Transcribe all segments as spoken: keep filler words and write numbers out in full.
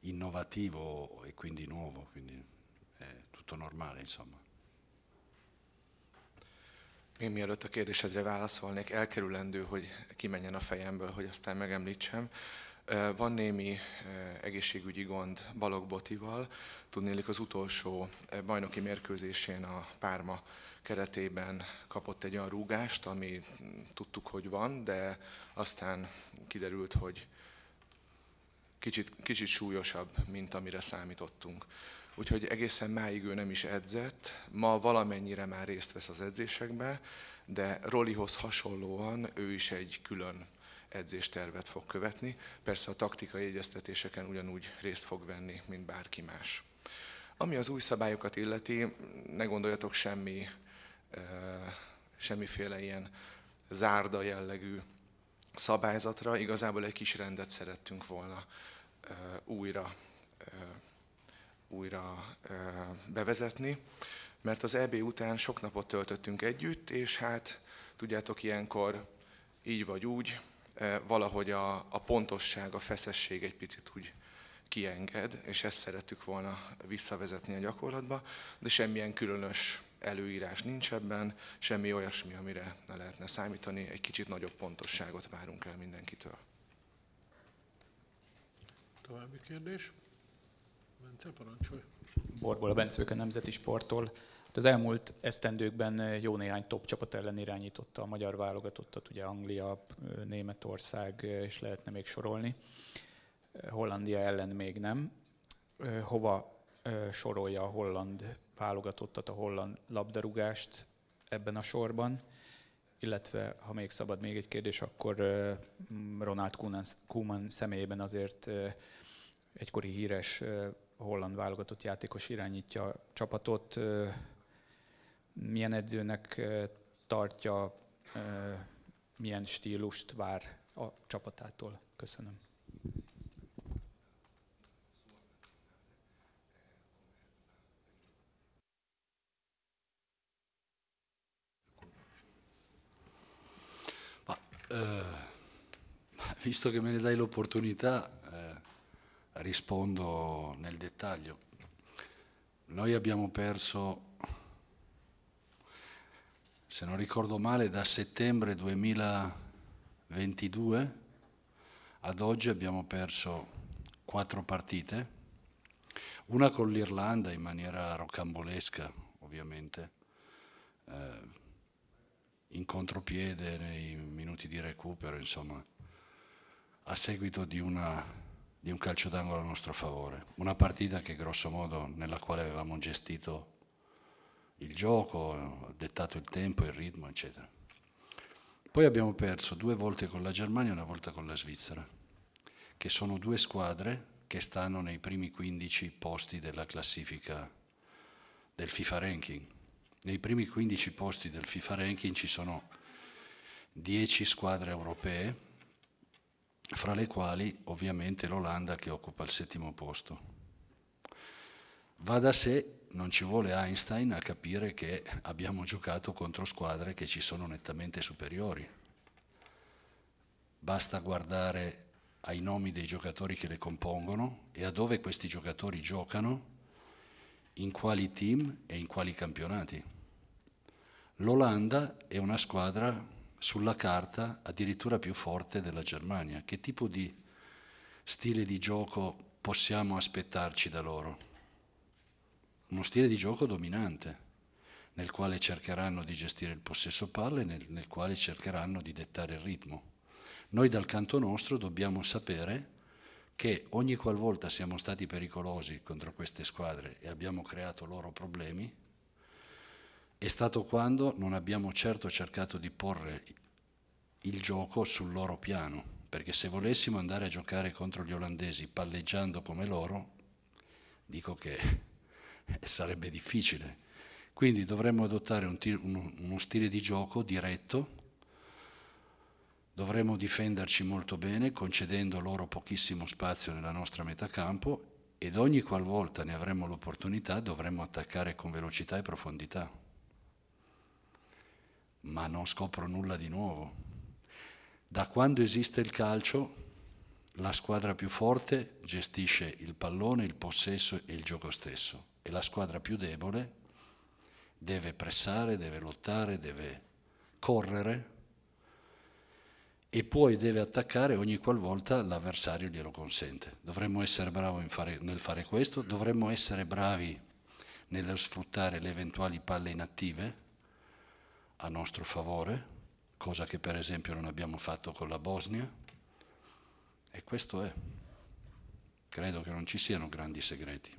innovativo e quindi nuovo, quindi è tutto normale, insomma. Én mielőtt a kérdésedre válaszolnék, elkerülendő, hogy kimenjen a fejemből, hogy aztán megemlítsem. Van némi egészségügyi gond Balogh Botival. Tudnélik, az utolsó bajnoki mérkőzésén a Parma keretében kapott egy olyan rúgást, ami tudtuk, hogy van, de aztán kiderült, hogy kicsit, kicsit súlyosabb, mint amire számítottunk. Úgyhogy egészen máig ő nem is edzett, ma valamennyire már részt vesz az edzésekbe, de Rollihoz hasonlóan ő is egy külön edzéstervet fog követni. Persze a taktikai egyeztetéseken ugyanúgy részt fog venni, mint bárki más. Ami az új szabályokat illeti, ne gondoljatok semmi, semmiféle ilyen zárda jellegű szabályzatra, igazából egy kis rendet szerettünk volna újra újra bevezetni, mert az é bé után sok napot töltöttünk együtt, és hát tudjátok, ilyenkor így vagy úgy, valahogy a, a pontosság, a feszesség egy picit úgy kienged, és ezt szerettük volna visszavezetni a gyakorlatba, de semmilyen különös előírás nincs ebben, semmi olyasmi, amire ne lehetne számítani, egy kicsit nagyobb pontosságot várunk el mindenkitől. További kérdés? Bence, parancsolj. Borból a Bence, a Nemzeti Sporttól. Az elmúlt esztendőkben jó néhány top csapat ellen irányította a magyar válogatottat, ugye Anglia, Németország, és lehetne még sorolni. Hollandia ellen még nem. Hova sorolja a holland válogatottat, a holland labdarúgást ebben a sorban? Illetve, ha még szabad még egy kérdés, akkor Ronald Koeman személyében azért egykori híres holland válogatott játékos irányítja a csapatot. Milyen edzőnek tartja, milyen stílust vár a csapatától? Köszönöm. Ma, eh, visto che me ne dai l'opportunità, rispondo nel dettaglio. Noi abbiamo perso, se non ricordo male, da settembre duemilaventidue ad oggi abbiamo perso quattro partite, una con l'Irlanda in maniera rocambolesca, ovviamente, eh, in contropiede nei minuti di recupero, insomma, a seguito di una di un calcio d'angolo a nostro favore. Una partita che grosso modo nella quale avevamo gestito il gioco, dettato il tempo, il ritmo, eccetera. Poi abbiamo perso due volte con la Germania e una volta con la Svizzera, che sono due squadre che stanno nei primi quindici posti della classifica del FIFA Ranking. Nei primi quindici posti del FIFA Ranking ci sono dieci squadre europee, fra le quali ovviamente l'Olanda che occupa il settimo posto. Va da sé, non ci vuole Einstein a capire che abbiamo giocato contro squadre che ci sono nettamente superiori. Basta guardare ai nomi dei giocatori che le compongono e a dove questi giocatori giocano, in quali team e in quali campionati. L'Olanda è una squadra sulla carta addirittura più forte della Germania. Che tipo di stile di gioco possiamo aspettarci da loro? Uno stile di gioco dominante, nel quale cercheranno di gestire il possesso palle, nel, nel quale cercheranno di dettare il ritmo. Noi dal canto nostro dobbiamo sapere che ogni qualvolta siamo stati pericolosi contro queste squadre e abbiamo creato loro problemi, è stato quando non abbiamo certo cercato di porre il gioco sul loro piano, perché se volessimo andare a giocare contro gli olandesi palleggiando come loro, dico che sarebbe difficile. Quindi dovremmo adottare un uno, uno stile di gioco diretto, dovremmo difenderci molto bene, concedendo loro pochissimo spazio nella nostra metà campo, ed ogni qualvolta ne avremmo l'opportunità dovremmo attaccare con velocità e profondità. Ma non scopro nulla di nuovo. Da quando esiste il calcio, la squadra più forte gestisce il pallone, il possesso e il gioco stesso, e la squadra più debole deve pressare, deve lottare, deve correre e poi deve attaccare ogni qualvolta l'avversario glielo consente. Dovremmo essere bravi in fare, nel fare questo, dovremmo essere bravi nello sfruttare le eventuali palle inattive a nostro favore, cosa che per esempio non abbiamo fatto con la Bosnia, e questo è. Credo che non ci siano grandi segreti.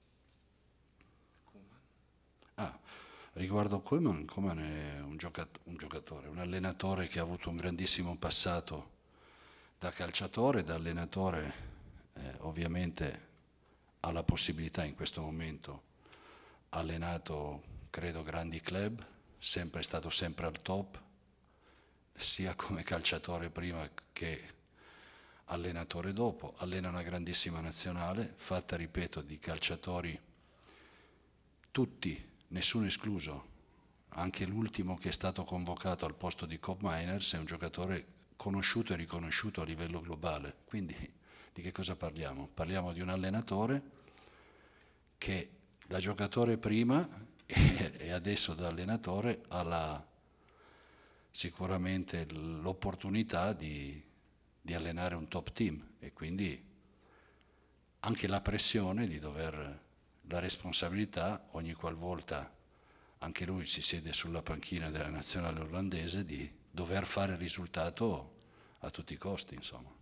Ah, riguardo Koeman, Koeman è un, giocat- un giocatore, un allenatore che ha avuto un grandissimo passato da calciatore, da allenatore, eh, ovviamente ha la possibilità in questo momento, ha allenato credo grandi club, sempre è stato sempre al top, sia come calciatore prima che allenatore dopo, allena una grandissima nazionale, fatta, ripeto, di calciatori tutti, nessuno escluso, anche l'ultimo che è stato convocato al posto di Kob Meiners è un giocatore conosciuto e riconosciuto a livello globale. Quindi di che cosa parliamo? Parliamo di un allenatore che da giocatore prima e adesso da allenatore ha la, sicuramente l'opportunità di, di allenare un top team e quindi anche la pressione di dover, la responsabilità ogni qualvolta anche lui si siede sulla panchina della nazionale olandese di dover fare il risultato a tutti i costi, insomma.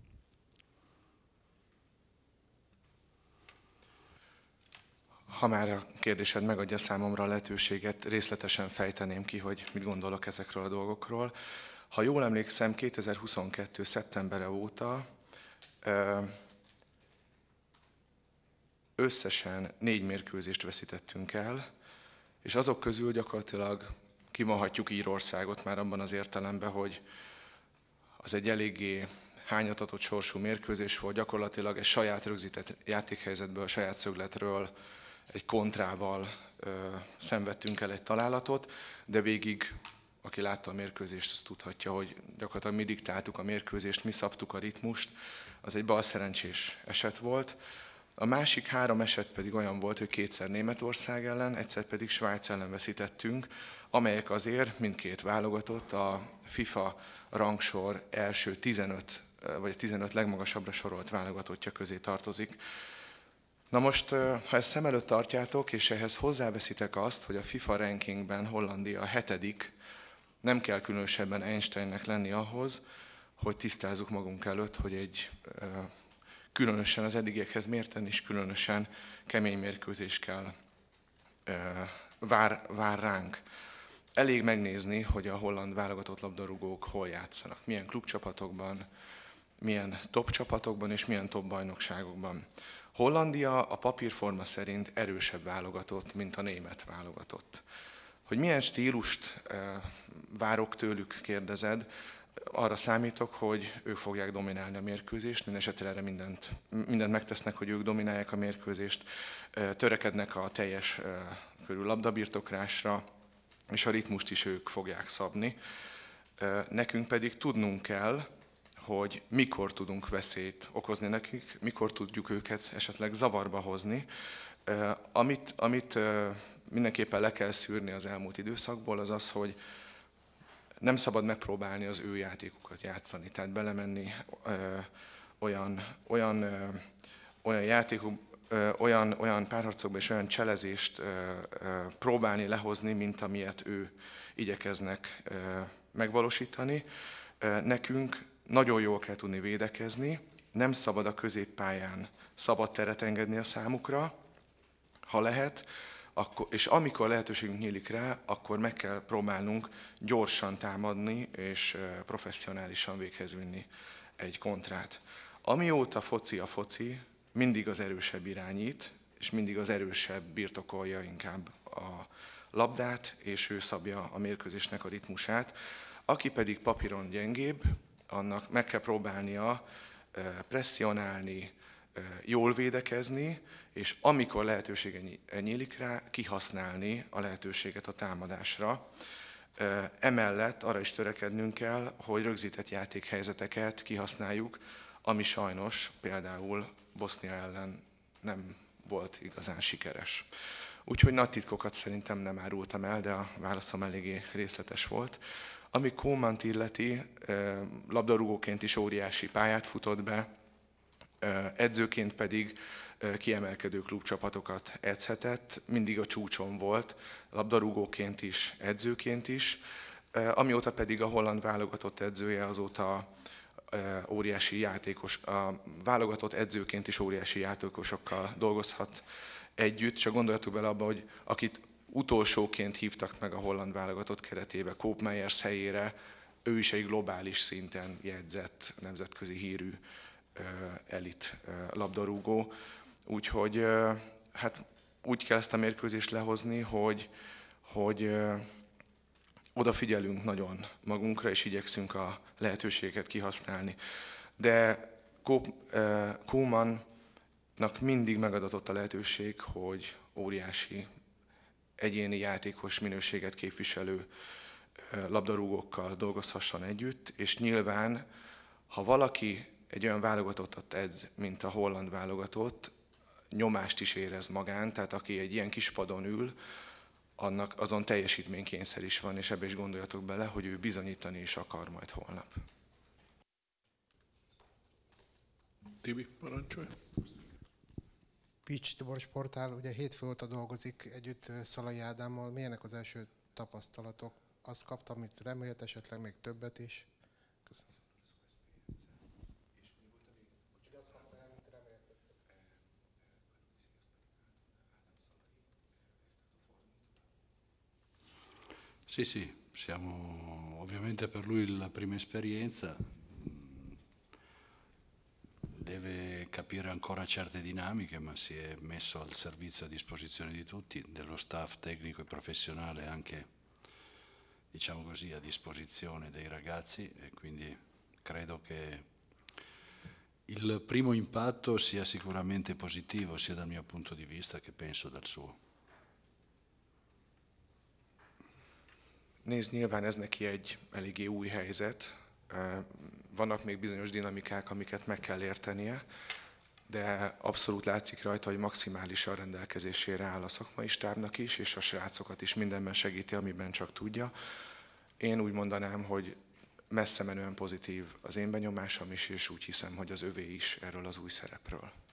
Ha már a kérdésed megadja számomra a lehetőséget, részletesen fejteném ki, hogy mit gondolok ezekről a dolgokról. Ha jól emlékszem, kétezer-huszonkettő. szeptembere óta összesen négy mérkőzést veszítettünk el, és azok közül gyakorlatilag kimondhatjuk Írországot már abban az értelemben, hogy az egy eléggé hányatatott sorsú mérkőzés volt, gyakorlatilag egy saját rögzített játékhelyzetből, saját szögletről, egy kontrával ö, szenvedtünk el egy találatot, de végig, aki látta a mérkőzést, az tudhatja, hogy gyakorlatilag mi diktáltuk a mérkőzést, mi szabtuk a ritmust, az egy balszerencsés eset volt. A másik három eset pedig olyan volt, hogy kétszer Németország ellen, egyszer pedig Svájc ellen veszítettünk, amelyek azért mindkét válogatott a FIFA rangsor első tizenöt, vagy tizenöt legmagasabbra sorolt válogatottja közé tartozik. Na most, ha ezt szem előtt tartjátok, és ehhez hozzáveszitek azt, hogy a FIFA rankingben Hollandia a hetedik, nem kell különösebben Einsteinnek lenni ahhoz, hogy tisztázzuk magunk előtt, hogy egy különösen az eddigiekhez mérten is különösen kemény mérkőzés kell, vár, vár ránk. Elég megnézni, hogy a holland válogatott labdarúgók hol játszanak, milyen klubcsapatokban, milyen top csapatokban és milyen top bajnokságokban. Hollandia a papírforma szerint erősebb válogatott, mint a német válogatott. Hogy milyen stílust várok tőlük, kérdezed, arra számítok, hogy ők fogják dominálni a mérkőzést, mindenesetre erre mindent, mindent megtesznek, hogy ők dominálják a mérkőzést, törekednek a teljes körül labdabirtoklásra, és a ritmust is ők fogják szabni. Nekünk pedig tudnunk kell, hogy mikor tudunk veszélyt okozni nekik, mikor tudjuk őket esetleg zavarba hozni. Amit, amit mindenképpen le kell szűrni az elmúlt időszakból, az az, hogy nem szabad megpróbálni az ő játékukat játszani, tehát belemenni ö, olyan, olyan, ö, olyan játékok, ö, olyan, olyan párharcokba és olyan cselezést ö, ö, próbálni lehozni, mint amilyet ő igyekeznek ö, megvalósítani. Ö, nekünk nagyon jól kell tudni védekezni, nem szabad a középpályán szabad teret engedni a számukra, ha lehet, akkor, és amikor lehetőségünk nyílik rá, akkor meg kell próbálnunk gyorsan támadni és professzionálisan véghez vinni egy kontrát. Amióta foci a foci, mindig az erősebb irányít, és mindig az erősebb birtokolja inkább a labdát, és ő szabja a mérkőzésnek a ritmusát. Aki pedig papíron gyengébb, annak meg kell próbálnia presszionálni, jól védekezni, és amikor lehetősége nyílik rá, kihasználni a lehetőséget a támadásra. Emellett arra is törekednünk kell, hogy rögzített játékhelyzeteket kihasználjuk, ami sajnos például Bosznia ellen nem volt igazán sikeres. Úgyhogy nagy titkokat szerintem nem árultam el, de a válaszom eléggé részletes volt. Ami Koemant illeti, labdarúgóként is óriási pályát futott be, edzőként pedig kiemelkedő klubcsapatokat edzhetett, mindig a csúcson volt, labdarúgóként is, edzőként is. Amióta pedig a holland válogatott edzője, azóta óriási játékos, a válogatott edzőként is óriási játékosokkal dolgozhat együtt. Csak gondoljatok bele abba, hogy akit utolsóként hívtak meg a holland válogatott keretébe, Koopmeiners helyére, ő is egy globális szinten jegyzett, nemzetközi hírű elit labdarúgó. Úgyhogy hát úgy kell ezt a mérkőzést lehozni, hogy, hogy odafigyelünk nagyon magunkra, és igyekszünk a lehetőségeket kihasználni. De Koemannak mindig megadatott a lehetőség, hogy óriási egyéni játékos minőséget képviselő labdarúgókkal dolgozhasson együtt, és nyilván, ha valaki egy olyan válogatottat edz, mint a holland válogatott, nyomást is érez magán, tehát aki egy ilyen kis padon ül, annak azon teljesítménykényszer is van, és ebbe is gondoljatok bele, hogy ő bizonyítani is akar majd holnap. Tibi, parancsolj! Pics Tibor Sportál, ugye hétfő óta dolgozik együtt Szalai Ádámmal. Milyenek az első tapasztalatok? Azt kaptam, amit remélt, esetleg még többet is? Köszönöm. Sì, sì, siamo ovviamente per lui la prima esperienza, deve capire ancora certe dinamiche, ma si è messo al servizio a disposizione di tutti, dello staff tecnico e professionale anche, diciamo così, a disposizione dei ragazzi, e quindi credo che il primo impatto sia sicuramente positivo, sia dal mio punto di vista che penso dal suo. Nézd, nyilván ez neki egy eléggé új helyzet. Vannak még bizonyos dinamikák, amiket meg kell értenie, de abszolút látszik rajta, hogy maximálisan rendelkezésére áll a szakmai stábnak is, és a srácokat is mindenben segíti, amiben csak tudja. Én úgy mondanám, hogy messze menően pozitív az én benyomásom is, és úgy hiszem, hogy az övé is erről az új szerepről.